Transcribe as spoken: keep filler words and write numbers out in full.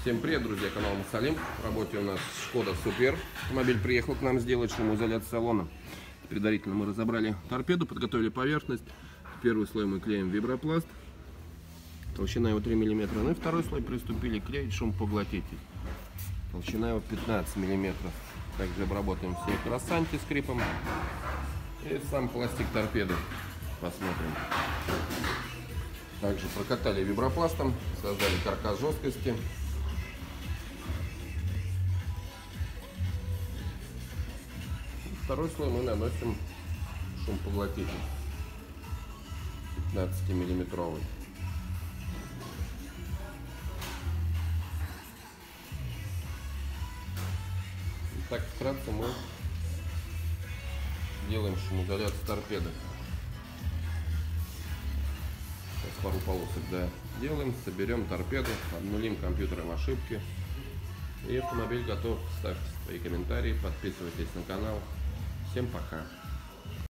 Всем привет, друзья, канал Мусалим. В работе у нас Шкода Супер. Автомобиль приехал к нам сделать шумоизоляцию салона. Предварительно мы разобрали торпеду, подготовили поверхность. Первый слой мы клеим вибропласт. Толщина его три миллиметра. Ну и второй слой приступили клеить шумопоглотитель. Толщина его пятнадцать миллиметров. Также обработаем все кросс антискрипом. И сам пластик торпеды посмотрим. Также прокатали вибропластом, создали каркас жесткости. Второй слой мы наносим шумопоглотитель пятнадцатимиллиметровый. Так вкратце мы делаем шумоизоляцию торпеды. Сейчас пару полосок делаем, соберем торпеду, обнулим компьютером ошибки. И автомобиль готов. Ставьте свои комментарии, подписывайтесь на канал. Всем пока!